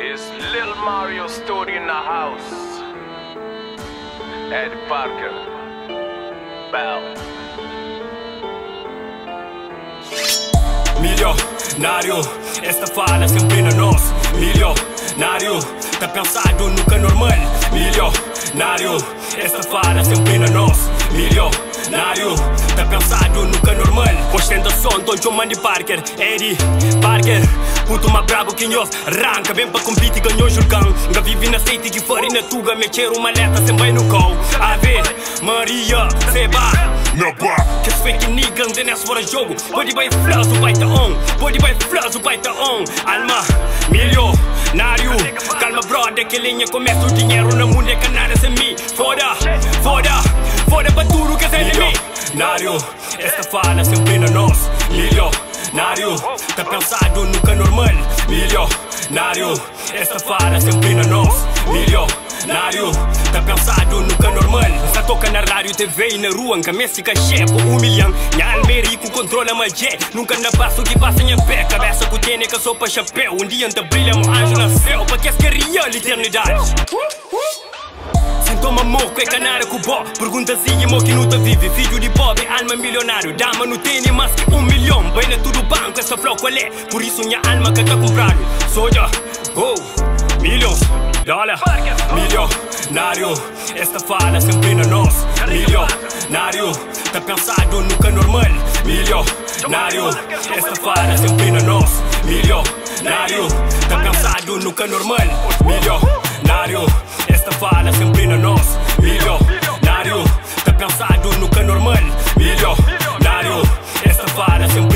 It's Lil Mario Studio in the house. Ed Parker. Bell. Milionário, esta fala sempre na nós. Milionário, tá pensado nunca normal. Milionário, esta fala sempre na nós. Milionário, tá pensado nunca normal. Ostentação, Don John Mandy Parker, Eddie Parker. Puto mais brabo que nós, arranca bem pra competir, ganhou julgão. Nga vive na seite que farina tuga, me cheiro uma leta sem bem no cão. Ave Maria, Seba que se fake nigga, não nessa fora jogo. Pode vai flash, o pai tá on. Pode vai flash, o pai tá on. Alma, milionário. Calma brother, que linha começa o dinheiro na mundo é canada sem mim. Foda, foda, foda pra tudo que é de mim. Milionário, esta fala sempre na nós. Milionário, tá pensado nunca normal. Milionário, esta fala sempre na nós. Milionário, tá pensado nunca normal. Está toca na rádio, TV e na rua, nunca me fica chefe, humilhando. Minha almerico controla a jet. Nunca na passo que passa em pé. Cabeça com tênis que sopa chapéu. Um dia anda brilha, um anjo na céu. Pra que é real eternidade. Toma moco, é canário com bó. Pergunta se é que não tá vive. Filho de pobre, alma milionário. Dama no tênis, mais que 1 milhão. Bem na tudo banco, essa flow qual é? Por isso minha alma que tá comprado. Soja, oh, milhões, dólar. Milionário, esta fala sempre na nós. Milionário, tá pensado nunca normal. Milionário, esta fala sempre na nós. Milionário, tá pensado nunca normal. Milionário, esta fala sempre na nós. Milionário, tá pensado nunca normal. Milionário, esta fala sempre